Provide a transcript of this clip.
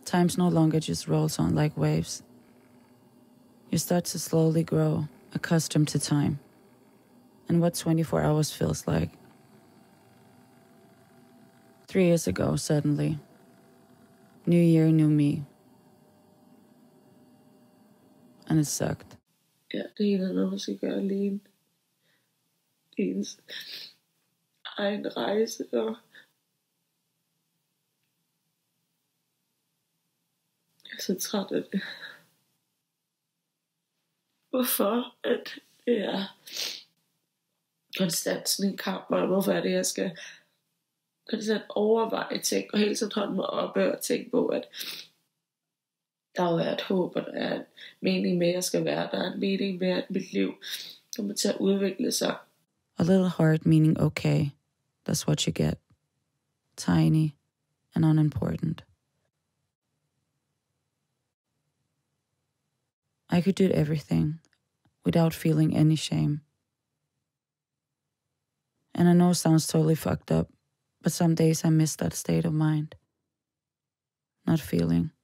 Time no longer just rolls on like waves. You start to slowly grow accustomed to time and what 24 hours feels like. 3 years ago, suddenly. New year, new me. And it sucked. Ja, det er noget, man skal gøre alene. Ens egen rejse, og jeg er så træt af det. Hvorfor at det er konstant sådan en kamp, og hvorfor er det, jeg skal konstant overveje ting, og hele tiden holde mig oppe og tænke på, at der jo er et håb, og der er en mening med, at jeg skal være. Der er en mening med, at mit liv kommer til at udvikle sig. A little heart meaning okay. That's what you get. Tiny and unimportant. I could do everything without feeling any shame. And I know it sounds totally fucked up, but some days I miss that state of mind. Not feeling.